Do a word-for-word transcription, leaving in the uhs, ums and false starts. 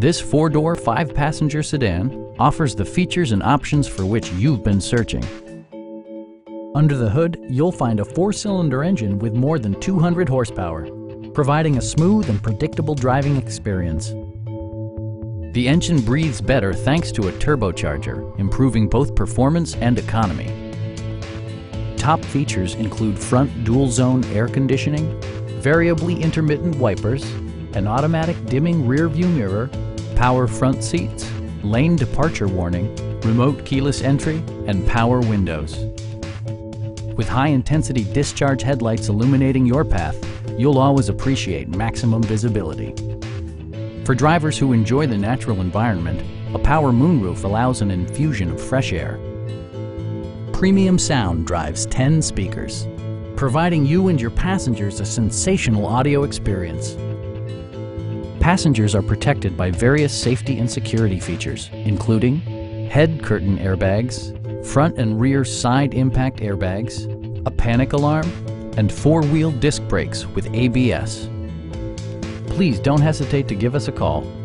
This four-door, five-passenger sedan offers the features and options for which you've been searching. Under the hood, you'll find a four-cylinder engine with more than two hundred horsepower, providing a smooth and predictable driving experience. The engine breathes better thanks to a turbocharger, improving both performance and economy. Top features include front dual-zone air conditioning, variably intermittent wipers, an automatic dimming rear-view mirror, power front seats, lane departure warning, remote keyless entry, and power windows. With high-intensity discharge headlights illuminating your path, you'll always appreciate maximum visibility. For drivers who enjoy the natural environment, a power moonroof allows an infusion of fresh air. Premium sound drives ten speakers, providing you and your passengers a sensational audio experience. Passengers are protected by various safety and security features, including head curtain airbags, front and rear side impact airbags, a panic alarm, and four-wheel disc brakes with A B S. Please don't hesitate to give us a call.